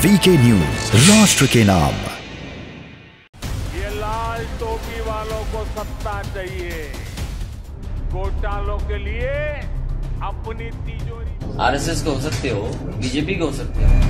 VK news, राष्ट्र के नाम। ये लाल टोपी वालों को सत्ता चाहिए, घोटालों के लिए अपनी तिजोरी। आरएसएस को हो सकते हो, बीजेपी को हो सकते हो।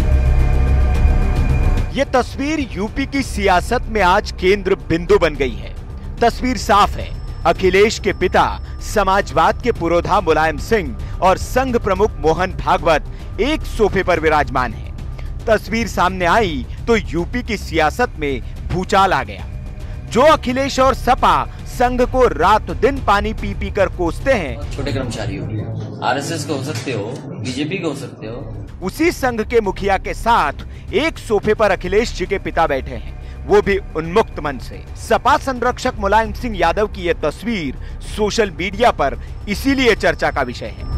ये तस्वीर यूपी की सियासत में आज केंद्र बिंदु बन गई है। तस्वीर साफ है, अखिलेश के पिता समाजवाद के पुरोधा मुलायम सिंह और संघ प्रमुख मोहन भागवत एक सोफे पर विराजमान हैं। तस्वीर सामने आई तो यूपी की सियासत में भूचाल आ गया। जो अखिलेश और सपा संघ को रात दिन पानी पी पी कर कोसते हैं, छोटे कर्मचारी हो, आरएसएस को हो सकते हो, बीजेपी को हो सकते हो। उसी संघ के मुखिया के साथ एक सोफे पर अखिलेश जी के पिता बैठे हैं, वो भी उन्मुक्त मन से। सपा संरक्षक मुलायम सिंह यादव की यह तस्वीर सोशल मीडिया पर इसीलिए चर्चा का विषय है।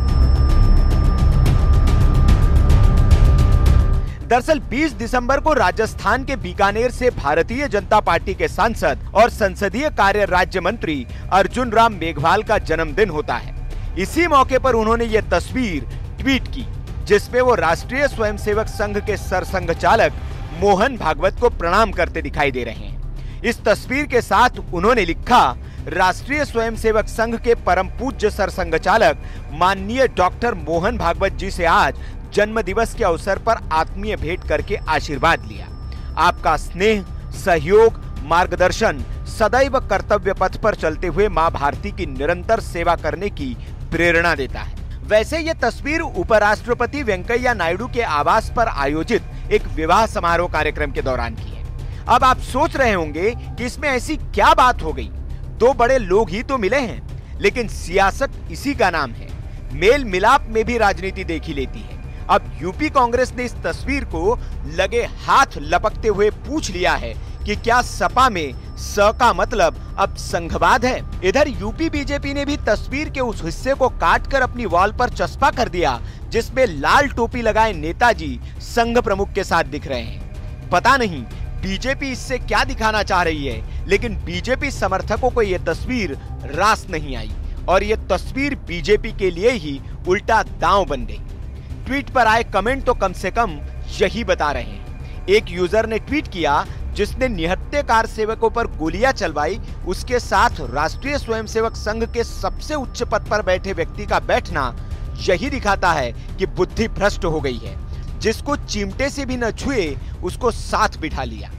दरअसल 20 दिसंबर को राजस्थान के बीकानेर से भारतीय जनता पार्टी के सांसद और संसदीय कार्य राज्य मंत्री अर्जुन राम मेघवाल का जन्मदिन होता है। इसी मौके पर उन्होंने ये तस्वीर ट्वीट की, जिसमें वो राष्ट्रीय स्वयंसेवक संघ के सरसंघ चालक मोहन भागवत को प्रणाम करते दिखाई दे रहे हैं। इस तस्वीर के साथ उन्होंने लिखा, राष्ट्रीय स्वयंसेवक संघ के परम पूज्य सरसंघ चालक माननीय डॉक्टर मोहन भागवत जी से आज जन्म दिवस के अवसर पर आत्मीय भेंट करके आशीर्वाद लिया। आपका स्नेह, सहयोग, मार्गदर्शन सदैव कर्तव्य पथ पर चलते हुए मां भारती की निरंतर सेवा करने की प्रेरणा देता है। वैसे ये तस्वीर उपराष्ट्रपति वेंकैया नायडू के आवास पर आयोजित एक विवाह समारोह कार्यक्रम के दौरान की है। अब आप सोच रहे होंगे कि इसमें ऐसी क्या बात हो गई, दो बड़े लोग ही तो मिले हैं, लेकिन सियासत इसी का नाम है। मेल मिलाप में भी राजनीति देखी लेती है। अब यूपी कांग्रेस ने इस तस्वीर को लगे हाथ लपकते हुए पूछ लिया है कि क्या सपा में स का मतलब अब संघवाद है। इधर यूपी बीजेपी ने भी तस्वीर के उस हिस्से को काटकर अपनी वॉल पर चस्पा कर दिया जिसमें लाल टोपी लगाए नेताजी संघ प्रमुख के साथ दिख रहे हैं। पता नहीं बीजेपी इससे क्या दिखाना चाह रही है, लेकिन बीजेपी समर्थकों को यह तस्वीर रास नहीं आई और ये तस्वीर बीजेपी के लिए ही उल्टा दांव बन गई। ट्वीट पर आए कमेंट तो कम से कम यही बता रहे हैं। एक यूजर ने ट्वीट किया, जिसने निहत्थे कार सेवकों पर गोलियां चलवाई, उसके साथ राष्ट्रीय स्वयंसेवक संघ के सबसे उच्च पद पर बैठे व्यक्ति का बैठना यही दिखाता है कि बुद्धि भ्रष्ट हो गई है। जिसको चिमटे से भी न छुए उसको साथ बिठा लिया।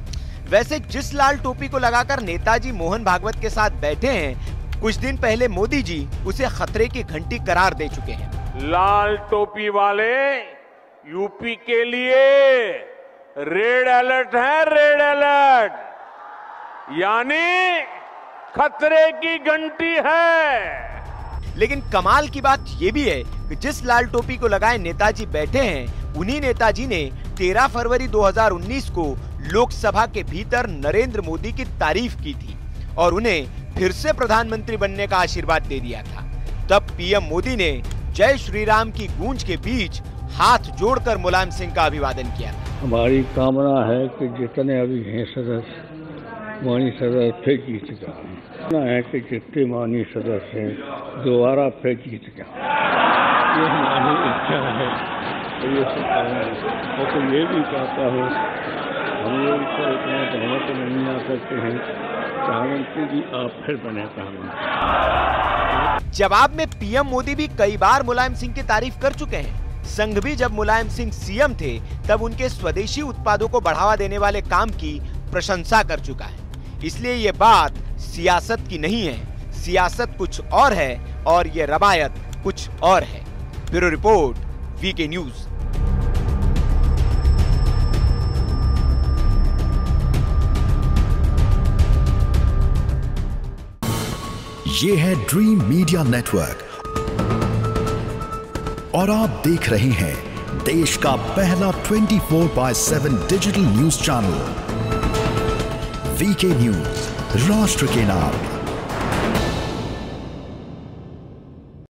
वैसे जिस लाल टोपी को लगाकर नेताजी मोहन भागवत के साथ बैठे हैं, कुछ दिन पहले मोदी जी उसे खतरे की घंटी करार दे चुके हैं। लाल टोपी वाले यूपी के लिए रेड अलर्ट है, रेड अलर्ट, यानी खतरे की घंटी है। लेकिन कमाल की बात यह भी है कि जिस लाल टोपी को लगाए नेताजी बैठे हैं, उन्हीं नेताजी ने 13 फरवरी 2019 को लोकसभा के भीतर नरेंद्र मोदी की तारीफ की थी और उन्हें फिर से प्रधानमंत्री बनने का आशीर्वाद दे दिया था। तब पीएम मोदी ने जय श्री राम की गूंज के बीच हाथ जोड़कर मुलायम सिंह का अभिवादन किया था। हमारी कामना है कि जितने अभी हैं सदस्य, माननीय सदस्य फिर जीत जाए है कि जितने माननीय सदस्य हैं दोबारा फिर जीत जाए, ये हमारी इच्छा है। तो ये और तो ये भी चाहता हूँ, हम लोग को इतना बहुमत नहीं आ सकते हैं, प्रधानमंत्री जी आप फिर बने प्रधानमंत्री। जवाब में पीएम मोदी भी कई बार मुलायम सिंह की तारीफ कर चुके हैं। संघ भी जब मुलायम सिंह सीएम थे तब उनके स्वदेशी उत्पादों को बढ़ावा देने वाले काम की प्रशंसा कर चुका है। इसलिए ये बात सियासत की नहीं है, सियासत कुछ और है और ये रवायत कुछ और है। Bureau report, VK news. ये है ड्रीम मीडिया नेटवर्क और आप देख रहे हैं देश का पहला 24/7 digital news channel VK news, राष्ट्र के नाम।